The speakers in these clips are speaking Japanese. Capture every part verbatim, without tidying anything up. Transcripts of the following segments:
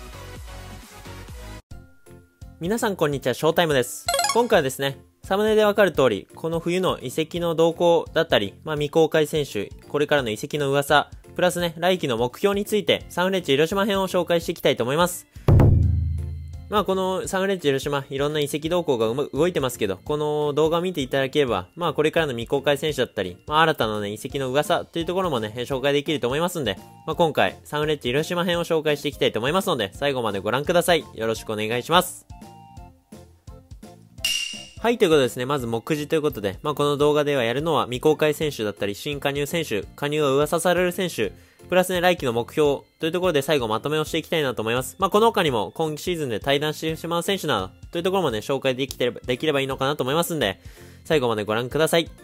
皆さんこんにちは、ショータイムです。今回はですね、サムネでわかる通り、この冬の移籍の動向だったり、まあ未公開選手、これからの移籍の噂、プラスね、来季の目標について、サンフレッチェ広島編を紹介していきたいと思います。まあこのサンフレッチェ広島、いろんな移籍動向が動いてますけど、この動画を見ていただければ、まあこれからの未公開選手だったり、まあ新たなね、移籍の噂というところもね、紹介できると思いますんで、まあ今回、サンフレッチェ広島編を紹介していきたいと思いますので、最後までご覧ください。よろしくお願いします。はい、ということでですね、まず目次ということで、まあ、この動画ではやるのは未公開選手だったり、新加入選手、加入が噂される選手、プラスね、来季の目標というところで最後まとめをしていきたいなと思います。まあ、この他にも今シーズンで退団してしまう選手などというところもね、紹介できてれば、できればいいのかなと思いますんで、最後までご覧ください。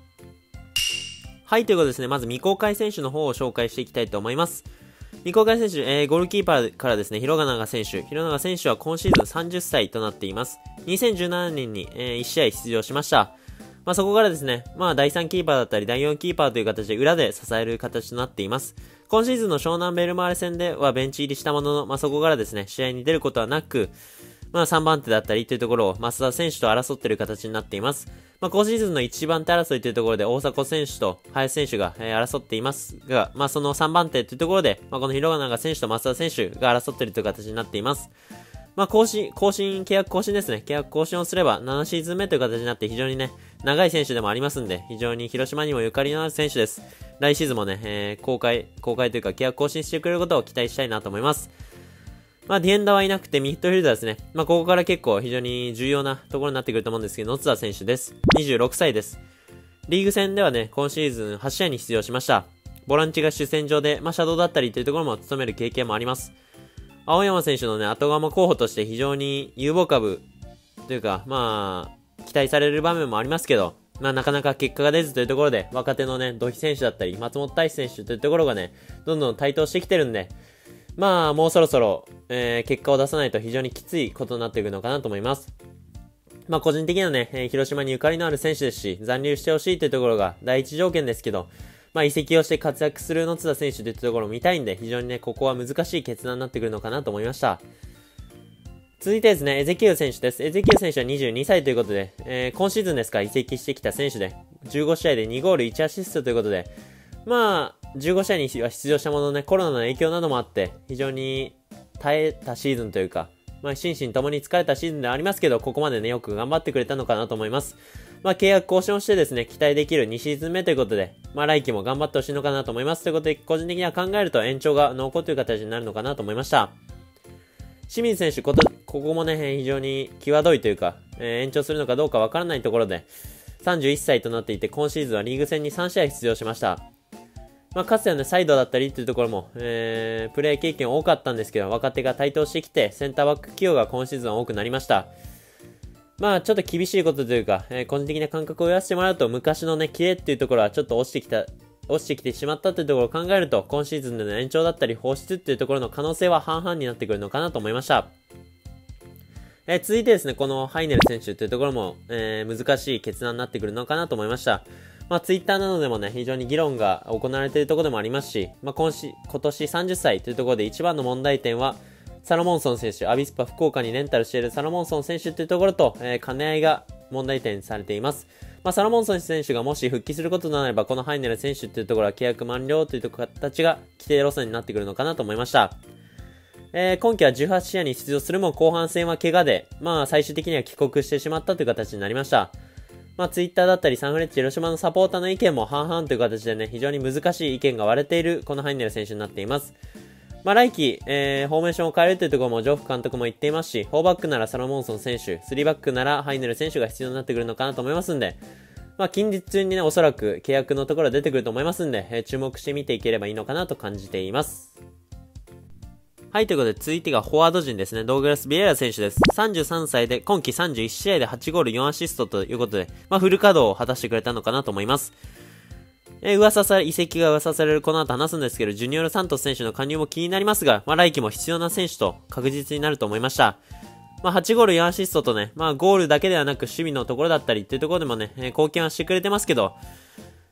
はい、ということでですね、まず未公開選手の方を紹介していきたいと思います。未公開選手、えー、ゴールキーパーからですね、広永選手。広永選手は今シーズンさんじゅっさいとなっています。にせんじゅうななねんに、えー、いち試合出場しました。まあそこからですね、まあだいさんキーパーだったりだいよんキーパーという形で裏で支える形となっています。今シーズンの湘南ベルマーレ戦ではベンチ入りしたものの、まあそこからですね、試合に出ることはなく、まあさんばん手だったりというところを増田選手と争っている形になっています。まあ今シーズンのいちばん手争いというところで大迫選手と林選手が、えー、争っていますが、まあそのさんばん手というところで、まあこの広永選手と増田選手が争っているという形になっています。まあ更新、更新、契約更新ですね。契約更新をすればななシーズン目という形になって非常にね、長い選手でもありますんで、非常に広島にもゆかりのある選手です。来シーズンもね、えー、公開、公開というか契約更新してくれることを期待したいなと思います。まあ、ディフェンダーはいなくて、ミッドフィルダーですね。まあ、ここから結構非常に重要なところになってくると思うんですけど、野津田選手です。にじゅうろくさいです。リーグ戦ではね、今シーズンはち試合に出場しました。ボランチが主戦場で、まあ、シャドウだったりというところも務める経験もあります。青山選手のね、後釜候補として非常に有望株というか、まあ、期待される場面もありますけど、まあ、なかなか結果が出ずというところで、若手のね、土肥選手だったり、松本大志選手というところがね、どんどん台頭してきてるんで、まあ、もうそろそろ、えー、結果を出さないと非常にきついことになっていくのかなと思います。まあ、個人的にはね、えー、広島にゆかりのある選手ですし、残留してほしいというところが第一条件ですけど、まあ、移籍をして活躍する野津田選手というところを見たいんで、非常にね、ここは難しい決断になってくるのかなと思いました。続いてですね、エゼキエル選手です。エゼキエル選手はにじゅうにさいということで、えー、今シーズンですか、移籍してきた選手で、じゅうご試合でにゴールいちアシストということで、まあ、じゅうご試合には出場したもののね、コロナの影響などもあって、非常に耐えたシーズンというか、まあ、心身ともに疲れたシーズンではありますけど、ここまでね、よく頑張ってくれたのかなと思います。まあ、契約更新をしてですね、期待できるにシーズン目ということで、まあ、来季も頑張ってほしいのかなと思います。ということで、個人的には考えると延長が濃厚という形になるのかなと思いました。清水選手、こと、ここもね、非常に際どいというか、えー、延長するのかどうかわからないところで、さんじゅういっさいとなっていて、今シーズンはリーグ戦にさん試合出場しました。まあ、かつてはね、サイドだったりっていうところも、えー、プレー経験多かったんですけど、若手が台頭してきて、センターバック起用が今シーズンは多くなりました。まあ、ちょっと厳しいことというか、えー、個人的な感覚を言わせてもらうと、昔のね、キレっていうところはちょっと落ちてきた、落ちてきてしまったというところを考えると、今シーズンでの延長だったり放出っていうところの可能性は半々になってくるのかなと思いました。えー、続いてですね、このハイネル選手というところも、えー、難しい決断になってくるのかなと思いました。まあ、ツイッターなどでもね、非常に議論が行われているところでもありますし、まあ、今し、今年さんじゅっさいというところで一番の問題点は、サロモンソン選手、アビスパ福岡にレンタルしているサロモンソン選手というところと、えー、兼ね合いが問題点されています。まあ、サロモンソン選手がもし復帰することとなれば、このハイネル選手というところは契約満了という形が規定路線になってくるのかなと思いました。えー、今季はじゅうはち試合に出場するも後半戦は怪我で、まあ最終的には帰国してしまったという形になりました。まあツイッターだったりサンフレッチェ広島のサポーターの意見も半々という形でね、非常に難しい意見が割れているこのハイネル選手になっています。まあ来季、えー、フォーメーションを変えるというところもジョフ監督も言っていますし、フォーバックならサロモンソン選手、スリーバックならハイネル選手が必要になってくるのかなと思いますんで、まあ近日中にね、おそらく契約のところは出てくると思いますんで、えー、注目して見ていければいいのかなと感じています。はい、ということで、続いてがフォワード陣ですね。ドーグラス・ビエラ選手です。さんじゅうさんさいで、今季さんじゅういち試合ではちゴールよんアシストということで、まあ、フル稼働を果たしてくれたのかなと思います。えー、噂され、移籍が噂されるこの後話すんですけど、ジュニオル・サントス選手の加入も気になりますが、まあ、来季も必要な選手と確実になると思いました。まあ、はちゴールよんアシストとね、まあ、ゴールだけではなく守備のところだったりっていうところでもね、えー、貢献はしてくれてますけど、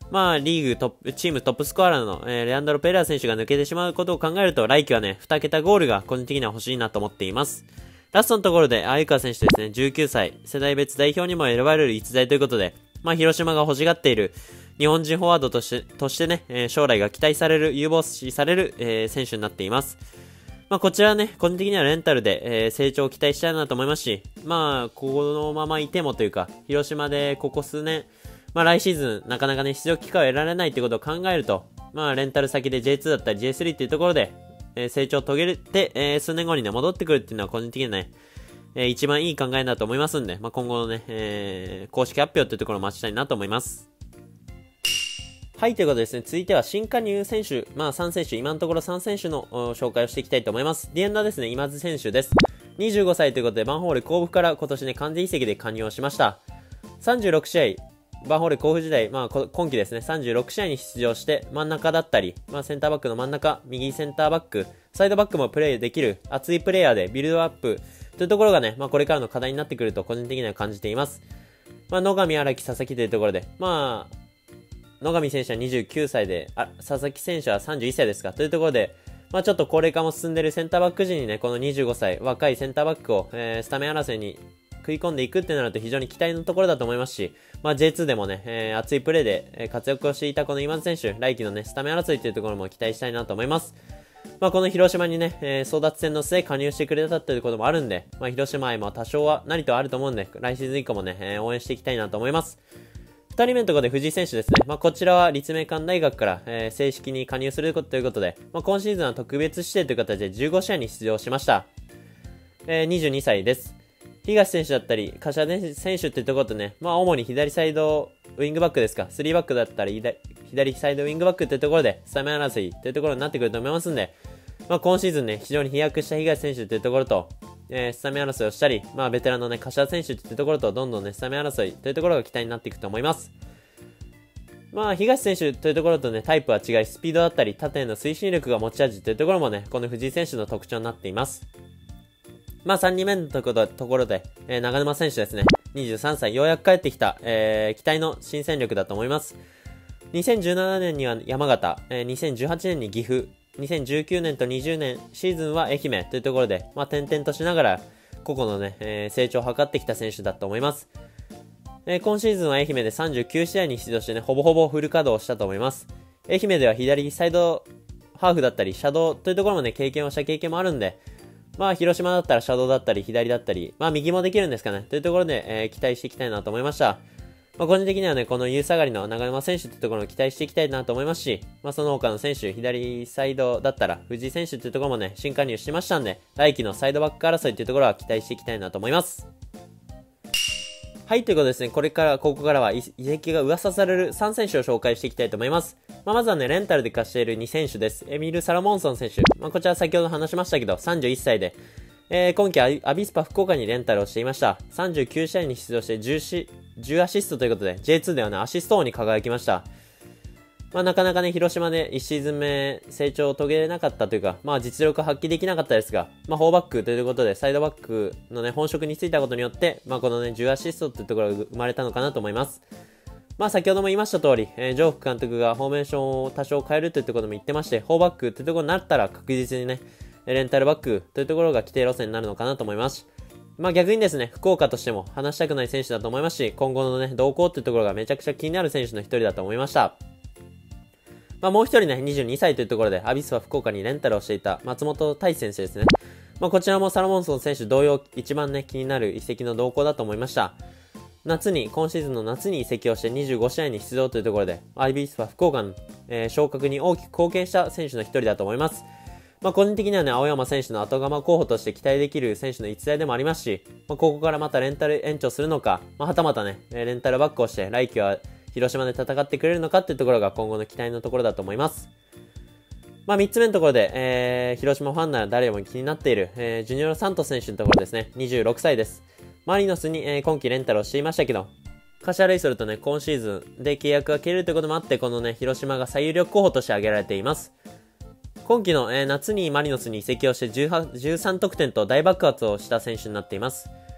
まあ、リーグトップ、チームトップスコアラーの、えー、レアンドロ・ペレラ選手が抜けてしまうことを考えると、来季はね、に桁ゴールが個人的には欲しいなと思っています。ラストのところで、鮎川選手ですね、じゅうきゅうさい、世代別代表にも選ばれる逸材ということで、まあ、広島が欲しがっている、日本人フォワードとして、としてね、えー、将来が期待される、有望視される、えー、選手になっています。まあ、こちらはね、個人的にはレンタルで、えー、成長を期待したいなと思いますし、まあ、このままいてもというか、広島でここ数年、まあ来シーズンなかなかね、出場機会を得られないってことを考えると、まあレンタル先で ジェイツー だったり ジェイスリー っていうところで、えー、成長を遂げて、えー、数年後にね、戻ってくるっていうのは個人的にはね、えー、一番いい考えだと思いますんで、まあ今後のね、えー、公式発表っていうところを待ちたいなと思います。はい、ということでですね、続いては新加入選手、まあさん選手、今のところさん選手の紹介をしていきたいと思います。ディエンダーですね、今津選手です。にじゅうごさいということで、バンホーレ甲府から今年ね、完全移籍で加入をしました。さんじゅうろく試合、バンホーレ甲府時代、まあ今季ですね、さんじゅうろく試合に出場して、真ん中だったり、まあセンターバックの真ん中、右センターバック、サイドバックもプレイできる、熱いプレイヤーでビルドアップというところがね、まあこれからの課題になってくると個人的には感じています。まあ野上、荒木、佐々木というところで、まあ、野上選手はにじゅうきゅうさいで、あ、佐々木選手はさんじゅういっさいですか、というところで、まあちょっと高齢化も進んでいるセンターバック陣にね、このにじゅうごさい、若いセンターバックを、えー、スタメン争いに食い込んでいくってなると非常に期待のところだと思いますし、まあ ジェイツー でもね、えー、熱いプレーで、えー、活躍をしていたこの今津選手、来季のね、スタメン争いっていうところも期待したいなと思います。まあこの広島にね、えー、争奪戦の末加入してくれたっていうこともあるんで、まあ広島愛も多少は何とあると思うんで、来シーズン以降もね、えー、応援していきたいなと思います。ふたりめのところで藤井選手ですね。まあ、こちらは立命館大学から、えー、正式に加入するということで、まあ、今シーズンは特別指定という形でじゅうご試合に出場しました。えー、にじゅうにさいです。東選手だったり、柏選手っていうところとね、まあ、主に左サイドウィングバックですか、スリーバックだったり、左サイドウィングバックっていうところで、スタメン争いというところになってくると思いますんで、まあ、今シーズンね、非常に飛躍した東選手というところと、えー、スタメン争いをしたり、まあ、ベテランのね、柏選手っていうところと、どんどんね、スタメン争いというところが期待になっていくと思います。まあ、東選手というところとね、タイプは違い、スピードだったり、縦への推進力が持ち味というところもね、この藤井選手の特徴になっています。まあ、さんにんめのところところで、えー、長沼選手ですね、にじゅうさんさい、ようやく帰ってきた、えー、期待の新戦力だと思います。にせんじゅうななねんには山形、えー、にせんじゅうはちねんに岐阜、にせんじゅうきゅうねんとにじゅうねんシーズンは愛媛というところで、まあ、転々としながら個々のね、えー、成長を図ってきた選手だと思います。えー、今シーズンは愛媛でさんじゅうきゅう試合に出場してね、ほぼほぼフル稼働したと思います。愛媛では左サイドハーフだったり、シャドウというところもね、経験をした経験もあるんで、まあ、広島だったらシャドウだったり、左だったり、まあ、右もできるんですかね、というところで、えー、期待していきたいなと思いました。まあ、個人的にはね、この優下がりの長沼選手というところを期待していきたいなと思いますし、まあ、その他の選手、左サイドだったら、藤井選手というところもね、新加入しましたんで、来季のサイドバック争いというところは期待していきたいなと思います。はい、ということでですね、これから、ここからは移籍が噂されるさん選手を紹介していきたいと思います。まあ、まずはね、レンタルで貸しているに選手です。エミル・サラモンソン選手。まあ、こちら先ほど話しましたけど、さんじゅういっさいで、えー、今季アビスパ福岡にレンタルをしていました。さんじゅうきゅう試合に出場してじゅう、じゅうアシストということで、ジェイツー ではね、アシスト王に輝きました。まあ、なかなかね、広島でいちシーズン目成長を遂げれなかったというか、まあ、実力発揮できなかったですが、まあ、フォーバックということで、サイドバックのね、本職についたことによって、まあ、このね、じゅうアシストというところが生まれたのかなと思います。まあ、先ほども言いました通り、えー、ジョーフ監督がフォーメーションを多少変えるというところも言ってまして、フォーバックというところになったら確実にね、レンタルバックというところが規定路線になるのかなと思います。まあ逆にですね、福岡としても話したくない選手だと思いますし、今後のね、動向というところがめちゃくちゃ気になる選手の一人だと思いました。まあもう一人ね、にじゅうにさいというところで、アビスパ福岡にレンタルをしていた松本大選手ですね。まあこちらもサロモンソン選手同様、一番ね、気になる移籍の動向だと思いました。夏に、今シーズンの夏に移籍をしてにじゅうご試合に出場というところで、アビスパ福岡の、えー、昇格に大きく貢献した選手の一人だと思います。まあ、個人的にはね、青山選手の後釜候補として期待できる選手の逸材でもありますし、まあ、ここからまたレンタル延長するのか、まあ、はたまたね、レンタルバックをして、来季は広島で戦ってくれるのかっていうところが今後の期待のところだと思います。まあ、みっつめのところで、えー、広島ファンなら誰も気になっている、えー、ジュニオロ・サントス選手のところですね、にじゅうろくさいです。マリノスに、えー、今季レンタルをしていましたけど、柏レイソルとね、今シーズンで契約が切れるということもあって、このね、広島が最有力候補として挙げられています。今季の、えー、夏にマリノスに移籍をしてじゅうはち、じゅうさん得点と大爆発をした選手になっています。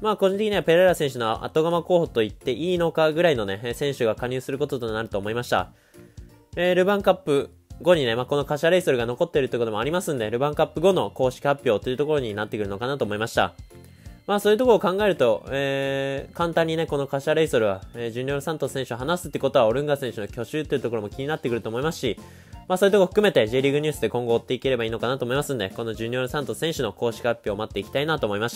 まあ個人的にはペレラ選手の後釜候補と言っていいのかぐらいのね、選手が加入することとなると思いました。えー、ルヴァンカップ後にね、まあこのカシャレイソルが残っているということもありますんで、ルヴァンカップ後の公式発表というところになってくるのかなと思いました。まあそういうところを考えると、えー、簡単にね、このカシャレイソルは、えー、ジュニオル・サントス選手を離すってことは、オルンガ選手の去就というところも気になってくると思いますし、まあそういうところを含めて J リーグニュースで今後追っていければいいのかなと思いますんで、このジュニオル・サントス選手の公式発表を待っていきたいなと思いました。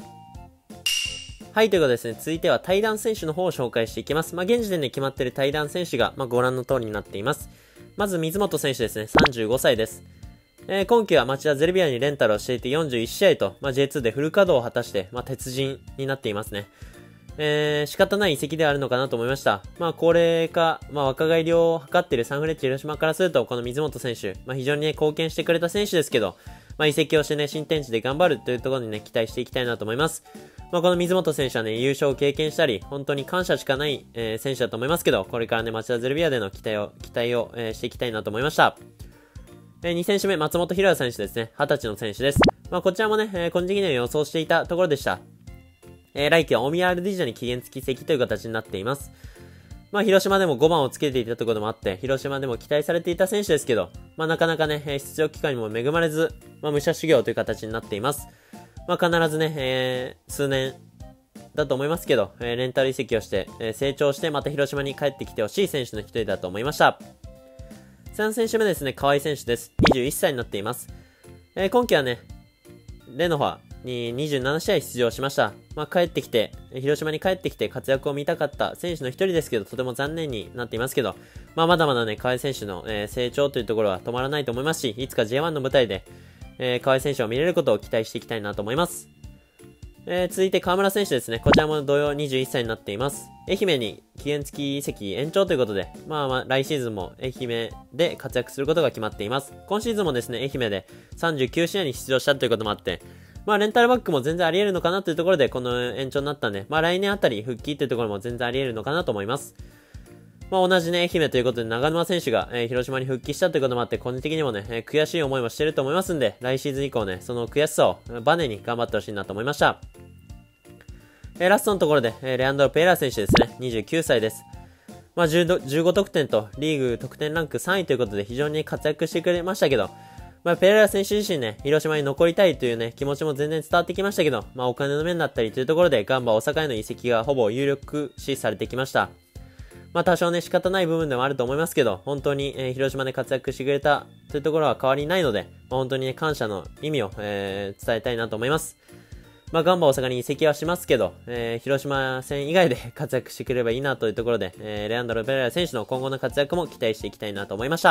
はい、ということでですね、続いては対談選手の方を紹介していきます。まあ現時点で決まっている対談選手が、まあご覧の通りになっています。まず水本選手ですね、さんじゅうごさいです。えー、今季は町田ゼルビアにレンタルをしていてよんじゅういちしあいと、まあ、ジェイツー でフル稼働を果たして、まあ、鉄人になっていますね。えー、仕方ない移籍ではあるのかなと思いました。まあ、高齢化、まあ、若返りを図っているサンフレッチェ広島からすると、この水本選手、まあ、非常にね、貢献してくれた選手ですけど、まあ、移籍をしてね、新天地で頑張るというところにね、期待していきたいなと思います。まあ、この水本選手はね、優勝を経験したり、本当に感謝しかない、えー、選手だと思いますけど、これからね、町田ゼルビアでの期待を、期待を、えー、していきたいなと思いました。えー、に選手目、松本博也選手ですね。はたちの選手です。まあ、こちらもね、えー、個人的には予想していたところでした。えー、来季は大宮アルディージャに期限付き移籍という形になっています。まあ、広島でもごばんをつけていたところもあって、広島でも期待されていた選手ですけど、まあ、なかなかね、出場機会にも恵まれず、まあ、武者修行という形になっています。まあ、必ずね、えー、数年だと思いますけど、えー、レンタル移籍をして、えー、成長して、また広島に帰ってきてほしい選手の一人だと思いました。さん選手目ですね、河合選手です。にじゅういっさいになっています。えー、今季はね、レノファににじゅうななしあい出場しました。まあ、帰ってきて、広島に帰ってきて活躍を見たかった選手の一人ですけど、とても残念になっていますけど、まあ、まだまだね、河合選手の、えー、成長というところは止まらないと思いますし、いつか ジェイワン の舞台で、えー、河合選手を見れることを期待していきたいなと思います。えー、続いて河村選手ですね。こちらも同様にじゅういっさいになっています。愛媛に期限付き移籍延長ということで、まあまあ来シーズンも愛媛で活躍することが決まっています。今シーズンもですね、愛媛でさんじゅうきゅうしあいに出場したということもあって、まあレンタルバックも全然あり得るのかなというところでこの延長になったんで、まあ来年あたり復帰というところも全然あり得るのかなと思います。まあ同じね、愛媛ということで長沼選手が、えー、広島に復帰したということもあって、個人的にもね、えー、悔しい思いもしてると思いますんで、来シーズン以降ね、その悔しさをバネに頑張ってほしいなと思いました。えー、ラストのところで、えー、レアンドロ・ペーラー選手ですね。にじゅうきゅうさいです。まあ、じゅうごとくてんとリーグ得点ランクさんいということで非常に活躍してくれましたけど、まあ、ペーラー選手自身ね、広島に残りたいというね、気持ちも全然伝わってきましたけど、まあ、お金の面だったりというところで、ガンバ大阪への移籍がほぼ有力視されてきました。まあ、多少ね、仕方ない部分でもあると思いますけど、本当に、えー、広島で活躍してくれたというところは変わりないので、まあ、本当にね、感謝の意味を、えー、伝えたいなと思います。まあ、ガンバ大阪に移籍はしますけど、えー、広島戦以外で活躍してくれればいいなというところで、えー、レアンドロ・ペレラ選手の今後の活躍も期待していきたいなと思いました。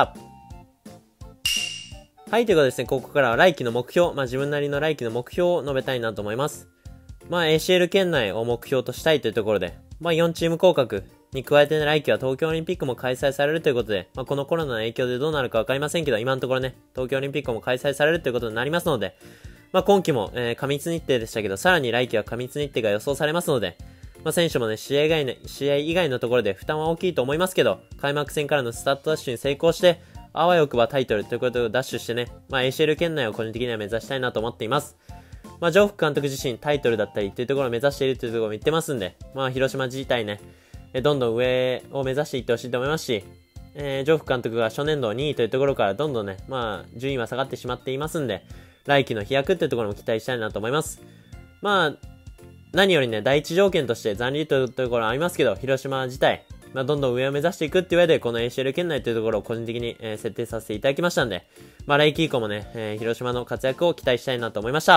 はい、ということでですね、ここからは来季の目標、まあ、自分なりの来季の目標を述べたいなと思います。まあ、エーシーエル 圏内を目標としたいというところで、まあ、よんチーム降格に加えて、ね、来季は東京オリンピックも開催されるということで、まあ、このコロナの影響でどうなるかわかりませんけど、今のところね、東京オリンピックも開催されるということになりますので、まあ、今季も、えー、過密日程でしたけど、さらに来季は過密日程が予想されますので、まあ、選手もね、試合以外の、試合以外のところで負担は大きいと思いますけど、開幕戦からのスタートダッシュに成功して、あわよくばタイトルということをダッシュしてね、まあ、エーシーエル 圏内を個人的には目指したいなと思っています。まあ、ジョーフ監督自身タイトルだったりというところを目指しているというところも言ってますんで、まあ、広島自体ね、どんどん上を目指していってほしいと思いますし、えー、ジョーフ監督が初年度にいというところからどんどんね、まあ、順位は下がってしまっていますんで、来季の飛躍っていうところも期待したいなと思います。まあ、何よりね、第一条件として残留というところはありますけど、広島自体、まあ、どんどん上を目指していくっていう上で、この エーシーエル 圏内というところを個人的に、えー、設定させていただきましたんで、まあ、来季以降もね、えー、広島の活躍を期待したいなと思いました。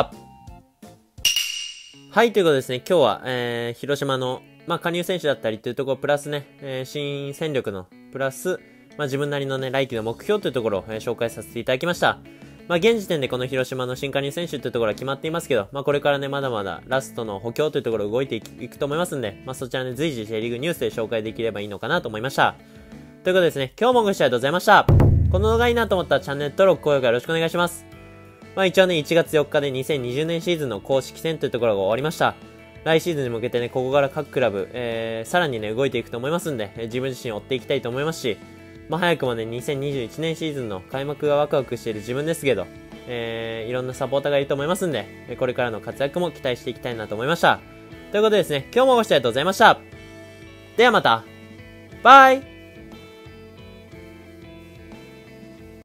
はい、ということでですね、今日は、えー、広島の、まあ、加入選手だったりというところ、プラスね、えー、新戦力の、プラス、まあ、自分なりのね、来季の目標というところを、えー、紹介させていただきました。まあ、現時点でこの広島の新加入選手というところは決まっていますけど、まあ、これからね、まだまだラストの補強というところ動いていくと思いますんで、まあ、そちらね、随時 J リーグニュースで紹介できればいいのかなと思いました。ということでですね、今日もご視聴ありがとうございました。この動画いいなと思ったらチャンネル登録、高評価よろしくお願いします。まあ、一応ね、いちがつよっかでにせんにじゅうねんシーズンの公式戦というところが終わりました。来シーズンに向けてね、ここから各クラブ、えー、さらにね、動いていくと思いますんで、えー、自分自身追っていきたいと思いますし、まあ、早くもね、にせんにじゅういちねんシーズンの開幕がワクワクしている自分ですけど、えー、いろんなサポーターがいると思いますんで、これからの活躍も期待していきたいなと思いました。 ということでですね、今日もご視聴ありがとうございました。ではまた。バイ